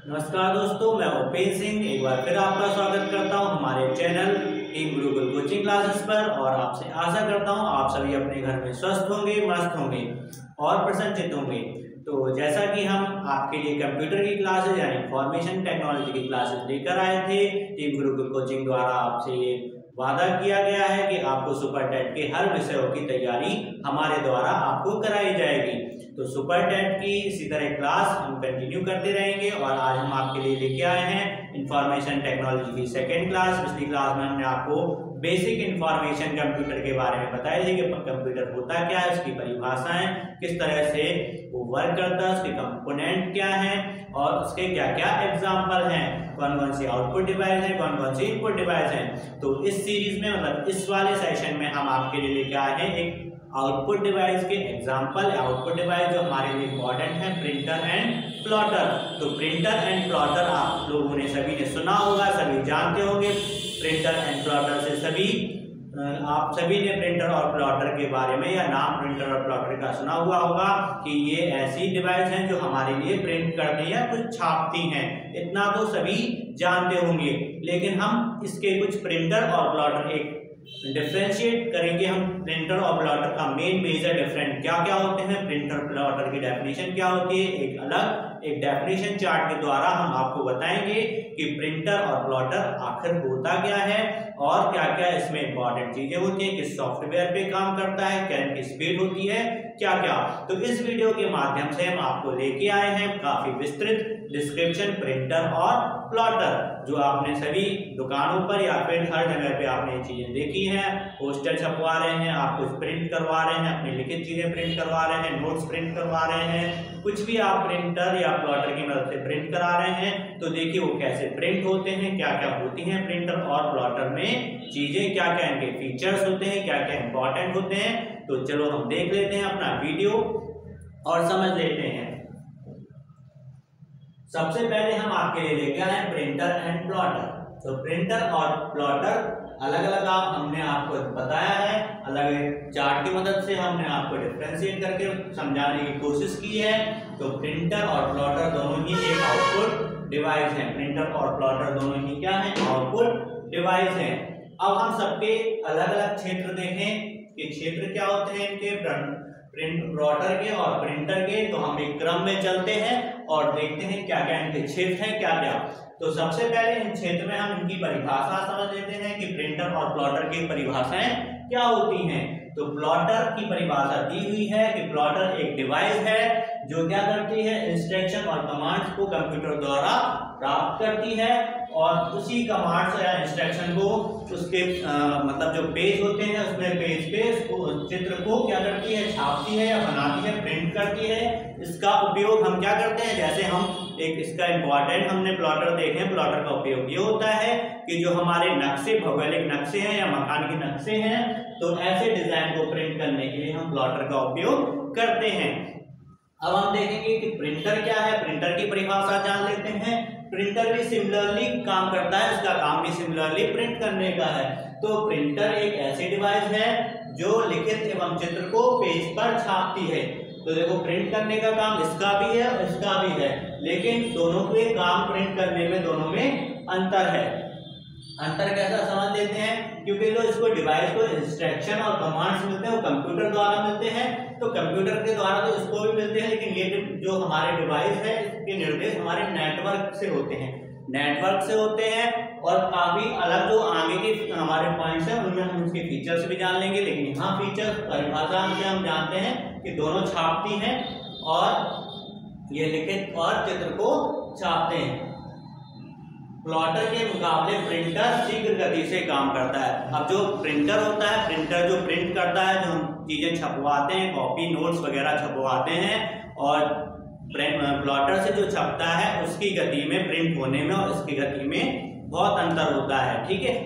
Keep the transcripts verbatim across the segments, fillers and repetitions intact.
नमस्कार दोस्तों, मैं उपेंद्र सिंह एक बार फिर आपका स्वागत करता हूं हमारे channel team Gurukul coaching classes पर। और आपसे आशा करता हूं आप सभी अपने घर में स्वस्थ होंगे, मस्त होंगे और प्रसन्नचित्त होंगे। तो जैसा कि हम आपके लिए कंप्यूटर की क्लासेज यानी इंफॉर्मेशन टेक्नोलॉजी की क्लासेज लेकर आए थे, टीम गुरुकुल कोचिंग द्वारा आपसे ये वादा किया गया है कि आपको सुपर टेट के हर विषयों की तैयारी हमारे द्वारा आपको कराई जाएगी। तो सुपर टेट की इसी तरह क्लास हम कंटिन्यू करते रहेंगे और आज हम आपके लिए लेके आए हैं इंफॉर्मेशन टेक्नोलॉजी की सेकेंड क्लास। पिछली क्लास में हमने आपको बेसिक इंफॉर्मेशन कंप्यूटर के बारे में बताया थी कि कंप्यूटर होता क्या है, उसकी परिभाषाएं किस तरह से वो वर्क करता है, उसके कंपोनेंट क्या हैं और उसके क्या क्या एग्जाम्पल हैं, कौन कौन सी आउटपुट डिवाइस है, कौन कौन सी इनपुट डिवाइस है। तो इस सीरीज में मतलब इस वाले सेशन में हम आपके लिए लेके आए हैं एक आउटपुट डिवाइस के एग्जांपल। आउटपुट डिवाइस जो हमारे लिए इम्पोर्टेंट है, प्रिंटर एंड प्लॉटर। तो प्रिंटर एंड प्लॉटर आप लोगों ने सभी ने सुना होगा, सभी जानते होंगे। प्रिंटर एंड प्लॉटर से सभी आप सभी ने प्रिंटर और प्लॉटर के बारे में या नाम प्रिंटर और प्लॉटर का सुना हुआ होगा कि ये ऐसी डिवाइस हैं जो हमारे लिए प्रिंट करती है, कुछ छापती हैं। इतना तो सभी जानते होंगे, लेकिन हम इसके कुछ प्रिंटर और प्लॉटर एक डिफ्रेंशिएट करेंगे। हम प्रिंटर और प्लॉटर का मेन मेजर डिफरेंट क्या क्या होते हैं, प्रिंटर प्लॉटर की डेफिनेशन क्या होती है, एक अलग एक डेफिनेशन चार्ट के द्वारा हम आपको बताएंगे कि प्रिंटर और प्लॉटर आखिर होता क्या है और क्या क्या इसमें इंपॉर्टेंट चीजें होती हैं, किस सॉफ्टवेयर पे काम करता है, क्या इनकी स्पीड होती है, क्या क्या। तो इस वीडियो के माध्यम से हम आपको लेके आए हैं काफी विस्तृत डिस्क्रिप्शन प्रिंटर और प्लॉटर, जो आपने सभी दुकानों पर या फिर हर जगह पे आपने ये चीजें देखी हैं। पोस्टर छपवा रहे हैं, आप कुछ प्रिंट करवा रहे हैं, अपनी लिखित चीजें प्रिंट करवा रहे हैं, नोट्स प्रिंट करवा रहे हैं, कुछ भी आप प्रिंटर या प्लॉटर की मदद से प्रिंट करा रहे हैं। तो देखिए वो कैसे प्रिंट होते हैं, क्या क्या होती हैं प्रिंटर और प्लॉटर में चीजें, क्या क्या इनके फीचर्स होते हैं, क्या क्या इंपॉर्टेंट होते हैं। तो चलो हम देख लेते हैं अपना वीडियो और समझ लेते हैं। सबसे पहले हम आपके लिए लेके आए हैं प्रिंटर एंड प्लॉटर। तो प्रिंटर और प्लॉटर अलग अलग आप हमने आपको बताया है, अलग चार्ट की मदद से हमने आपको डिफरेंशिएट करके समझाने की कोशिश की है। तो प्रिंटर और प्लॉटर दोनों ही एक आउटपुट डिवाइस है। प्रिंटर और प्लॉटर दोनों ही क्या है, आउटपुट डिवाइस है। अब हम सबके अलग अलग क्षेत्र देखें कि क्षेत्र क्या होते हैं इनके, प्रिंट प्लॉटर के और प्रिंटर के। तो हम एक क्रम में चलते हैं और देखते हैं क्या क्या इनके क्षेत्र हैं, क्या क्या। तो सबसे पहले इन क्षेत्र में हम इनकी परिभाषा समझ लेते हैं कि प्रिंटर और प्लॉटर की परिभाषाएं क्या होती हैं। तो प्लॉटर की परिभाषा दी हुई है कि प्लॉटर एक डिवाइस है जो क्या करती है, इंस्ट्रक्शन और कमांड्स को कंप्यूटर द्वारा प्राप्त करती है और उसी कमांड्स या इंस्ट्रक्शन को उसके आ, मतलब जो पेज होते हैं उसमें पेज पे उसको चित्र को क्या करती है, छापती है या बनाती है, प्रिंट करती है। इसका उपयोग हम क्या करते हैं, जैसे हम एक इसका इंपॉर्टेंट हमने प्लॉटर देखे, प्लॉटर का उपयोग ये होता है कि जो हमारे नक्शे, भौगोलिक नक्शे हैं या मकान के नक्शे हैं, तो ऐसे डिजाइन को प्रिंट करने के लिए हम प्लॉटर का उपयोग करते हैं। अब हम देखेंगे कि प्रिंटर क्या है, प्रिंटर की परिभाषा जान लेते हैं। प्रिंटर भी सिमिलरली काम करता है, उसका काम भी सिमिलरली प्रिंट करने का है। तो प्रिंटर एक ऐसी डिवाइस है जो लिखित एवं चित्र को पेज पर छापती है। तो देखो प्रिंट करने का काम इसका भी है और इसका भी है, लेकिन दोनों के काम प्रिंट करने में दोनों में अंतर है। अंतर कैसा समझ लेते हैं, क्योंकि जो इसको डिवाइस को इंस्ट्रक्शन और कमांड्स मिलते हैं वो कंप्यूटर द्वारा मिलते हैं। तो कंप्यूटर के द्वारा तो इसको भी मिलते हैं, लेकिन ये जो हमारे डिवाइस है इसके निर्देश हमारे नेटवर्क से होते हैं, नेटवर्क से होते हैं और काफी अलग जो आगे के हमारे पॉइंट्स हैं उनमें हम उसके फीचर्स भी जान लेंगे। लेकिन यहाँ फीचर्स परिभाषा से हम जानते हैं कि दोनों छापती हैं और ये लिखित और चित्र को छापते हैं। प्लॉटर के मुकाबले प्रिंटर शीघ्र गति से काम करता है। अब जो प्रिंटर होता है, प्रिंटर जो प्रिंट करता है, जो चीजें छपवाते हैं, कॉपी नोट्स वगैरह छपवाते हैं, और प्लॉटर से जो छपता है उसकी गति में, प्रिंट होने में और इसकी गति में बहुत अंतर होता है। ठीक है,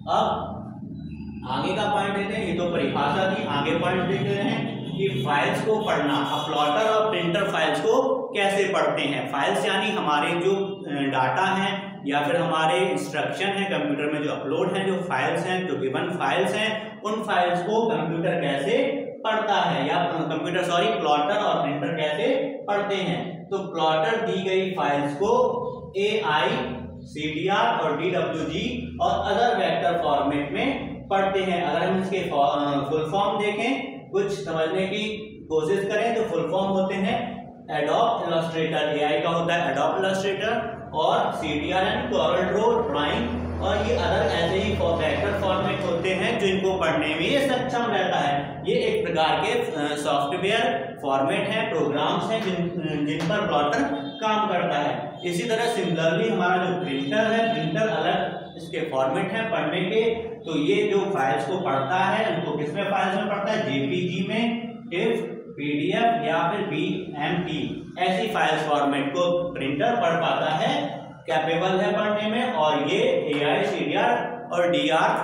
अब आगे का पॉइंट देते हैं। ये तो परिभाषा थी, आगे पॉइंट देख रहे हैं कि फाइल्स को पढ़ना। अब प्लॉटर और प्रिंटर फाइल्स को कैसे पढ़ते हैं। फाइल्स यानी हमारे जो डाटा हैं या फिर हमारे इंस्ट्रक्शन है कंप्यूटर में जो अपलोड हैं, जो फाइल्स हैं, जो गिवन फाइल्स हैं, उन फाइल्स को कंप्यूटर कैसे पढ़ता है या कंप्यूटर सॉरी प्लॉटर और प्रिंटर कैसे पढ़ते हैं। तो प्लॉटर दी गई फाइल्स को A I, C D R और डी डब्ल्यू जी और अदर वेक्टर फॉर्मेट में पढ़ते हैं। अगर हम इसके फुल फॉर्म देखें, कुछ समझने की कोशिश करें, तो फुल फॉर्म होते हैं एडोब इलस्ट्रेटर, ए आई का होता है एडोब इलस्ट्रेटर, और सी डी आर यानी कोरल ड्रॉ ड्राइंग, और ये अदर ऐसे ही वेक्टर फॉर्मेट होते हैं जो इनको पढ़ने में ये सक्षम रहता है। ये एक प्रकार के सॉफ्टवेयर फॉर्मेट हैं, प्रोग्राम्स हैं जिन जिन पर प्लॉटर काम करता है। इसी तरह सिमिलरली हमारा जो प्रिंटर है, प्रिंटर अलग इसके फॉर्मेट हैं पढ़ने के। तो ये जो फाइल्स को पढ़ता है उनको किसमें फाइल्स में पढ़ता है, जेपीजी में, टिफ, पीडीएफ या फिर बीएमपी, ऐसी फाइल्स फॉर्मेट को प्रिंटर पढ़ पाता है, कैपेबल है पढ़ने में। और ये एआई, सीडीआर और डीआर,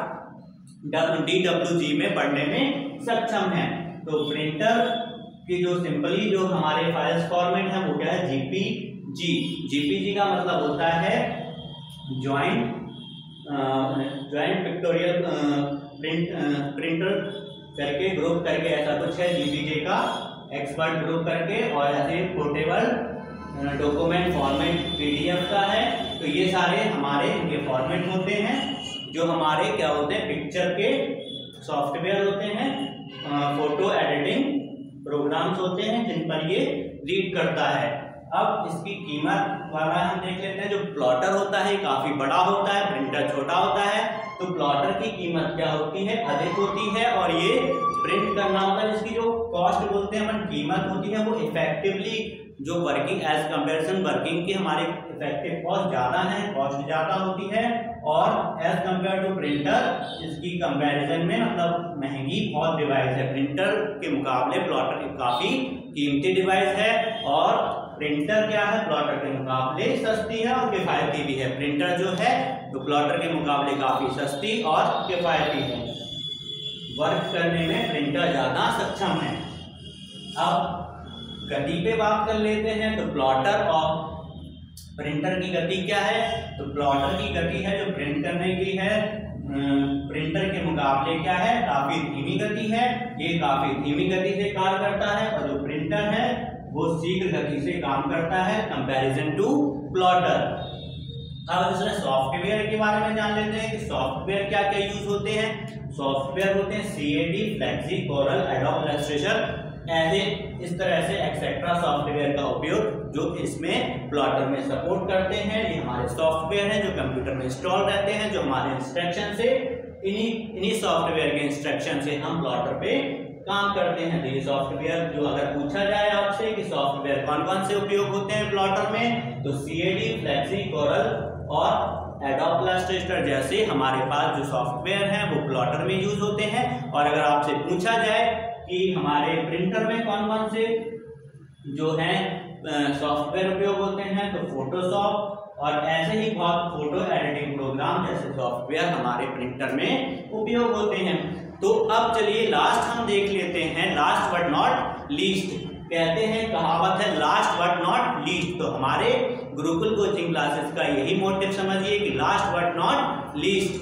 डी डब्ल्यू जी में पढ़ने में सक्षम है। तो प्रिंटर की जो सिंपली जो हमारे फाइल्स फॉर्मेट है वो क्या है, जीपीजी। जीपीजी का मतलब होता है joint joint pictorial print printer करके ग्रुप करके ऐसा कुछ है जीपीजी का, एक्सपर्ट ग्रुप करके, और ऐसे पोर्टेबल डॉक्यूमेंट फॉर्मेट पीडीएफ का है। तो ये सारे हमारे इनके फॉर्मेट होते हैं जो हमारे क्या होते हैं, पिक्चर के सॉफ्टवेयर होते हैं, फोटो एडिटिंग प्रोग्राम्स होते हैं जिन पर ये रीड करता है। अब इसकी कीमत वाला हम देख लेते हैं। जो प्लॉटर होता है काफी बड़ा होता है, प्रिंटर छोटा होता है, तो प्लॉटर की कीमत क्या होती है, अधिक होती है, और ये प्रिंट करना होता है। इसकी जो कॉस्ट बोलते हैं अपन, कीमत होती है, वो इफेक्टिवली जो वर्किंग एज कंपेरिजन वर्किंग की हमारी इफेक्टिव कॉस्ट ज़्यादा है, कॉस्ट ज़्यादा होती है, और एज कंपेयर टू प्रिंटर इसकी कंपैरिजन में मतलब महंगी बहुत डिवाइस है। प्रिंटर के मुकाबले प्लॉटर काफ़ी कीमती डिवाइस है, और प्रिंटर क्या है, प्लॉटर के मुकाबले सस्ती है और किफ़ायती भी है। प्रिंटर जो है तो प्लॉटर के मुकाबले काफ़ी सस्ती और किफ़ायती है, वर्क करने में प्रिंटर ज़्यादा सक्षम है। अब गति पे बात कर लेते हैं। तो प्लॉटर और प्रिंटर की गति क्या है, तो प्लॉटर की गति है जो प्रिंट करने की है, प्रिंटर के मुकाबले क्या है, काफी धीमी गति है, ये काफी धीमी गति से कार्य करता है, और जो प्रिंटर है वो शीघ्र गति से काम करता है कंपैरिजन टू प्लॉटर। अब इसमें सॉफ्टवेयर के बारे में जान लेते हैं कि सॉफ्टवेयर क्या क्या यूज होते हैं। सॉफ्टवेयर होते हैं C A D, flexi, Corel, Adobe Illustrator, ऐसे इस तरह से एक्सेट्रा सॉफ्टवेयर का उपयोग जो इसमें प्लॉटर में सपोर्ट करते हैं। ये हमारे सॉफ्टवेयर हैं जो कंप्यूटर में इंस्टॉल रहते हैं, जो हमारे इंस्ट्रक्शन से इन्हीं इन्हीं सॉफ्टवेयर के इंस्ट्रक्शन से हम प्लॉटर पे काम करते हैं। तो ये सॉफ्टवेयर जो अगर पूछा जाए आपसे कि सॉफ्टवेयर कौन कौन से उपयोग होते हैं प्लॉटर में, तो C A D, flexi, Corel और एडोब इलस्ट्रेटर जैसे हमारे पास जो सॉफ्टवेयर हैं वो प्लॉटर में यूज होते हैं। और अगर आपसे पूछा जाए कि हमारे प्रिंटर में कौन कौन से जो हैं सॉफ्टवेयर उपयोग होते हैं, तो फोटोशॉप और ऐसे ही बहुत फोटो एडिटिंग प्रोग्राम जैसे सॉफ्टवेयर हमारे प्रिंटर में उपयोग होते हैं। तो अब चलिए लास्ट हम देख लेते हैं, लास्ट बट नॉट लीस्ट। कहते हैं कहावत है लास्ट बट नॉट लीस्ट। तो हमारे गुरुकुल कोचिंग क्लासेस का यही मोटिव समझिए कि लास्ट बट नॉट लीस्ट।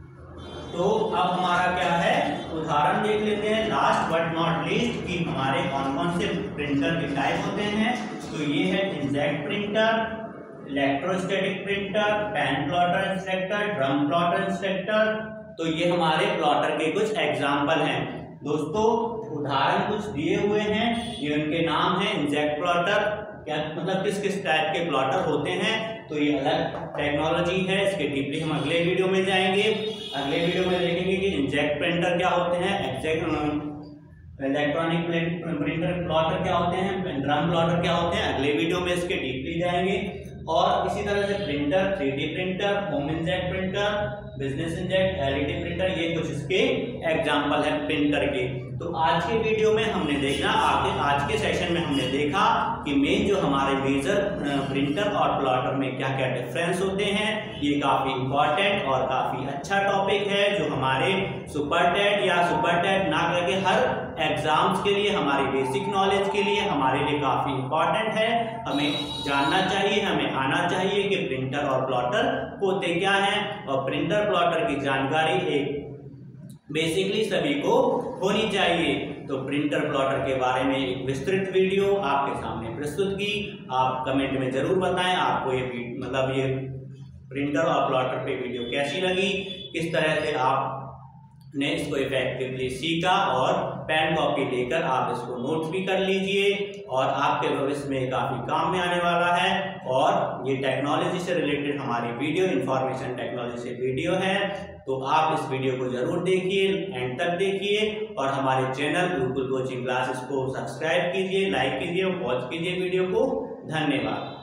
तो अब हमारा क्या है, उदाहरण देख लेते हैं लास्ट बट नॉट लीस्ट कि हमारे कौन कौन से प्रिंटर के टाइप होते हैं। तो ये है inkjet printer, electrostatic printer, pen plotter instructor, drum plotter instructor. तो ये हमारे प्लॉटर के कुछ एग्जाम्पल हैं। दोस्तों उदाहरण कुछ दिए हुए हैं, ये उनके नाम है। इंकजेट प्लॉटर क्या मतलब किस किस टाइप के प्लॉटर होते हैं, तो ये अलग टेक्नोलॉजी है, इसके डीपली हम अगले वीडियो में जाएंगे। अगले वीडियो में देखेंगे कि इंकजेट प्रिंटर क्या होते हैं, एक्जेक्ट इलेक्ट्रॉनिक प्रिंटर प्लॉटर क्या होते हैं, ड्रम प्लॉटर क्या होते हैं, अगले वीडियो में इसके डीपली जाएंगे। और इसी तरह से printer, three D printer, home inject printer, business inject, L E D printer, ये कुछ इसके एग्जाम्पल हैं प्रिंटर के। तो आज के वीडियो में हमने देखना आगे आज के सेशन में हमने देखा कि मेन जो हमारे मेजर प्रिंटर और प्लॉटर में क्या क्या डिफरेंस होते हैं। ये काफ़ी इंपॉर्टेंट और काफ़ी अच्छा टॉपिक है जो हमारे सुपर टेट या सुपर टेट ना करके हर एग्जाम्स के लिए, हमारी बेसिक नॉलेज के लिए हमारे लिए काफ़ी इंपॉर्टेंट है। हमें जानना चाहिए, हमें आना चाहिए कि प्रिंटर और प्लॉटर होते क्या हैं, और प्रिंटर प्लॉटर की जानकारी एक बेसिकली सभी को होनी चाहिए। तो प्रिंटर प्लॉटर के बारे में एक विस्तृत वीडियो आपके सामने प्रस्तुत की। आप कमेंट में जरूर बताएं आपको ये मतलब ये प्रिंटर और प्लॉटर पे वीडियो कैसी लगी, किस तरह से आपने इसको इफेक्टिवली सीखा, और पेन कॉपी लेकर आप इसको नोट्स भी कर लीजिए और आपके भविष्य में काफ़ी काम में आने वाला है। और ये टेक्नोलॉजी से रिलेटेड हमारी वीडियो, इंफॉर्मेशन टेक्नोलॉजी से वीडियो है, तो आप इस वीडियो को जरूर देखिए, एंड तक देखिए और हमारे चैनल गुरुकुल कोचिंग क्लासेस को सब्सक्राइब कीजिए, लाइक कीजिए, वॉच कीजिए वीडियो को। धन्यवाद।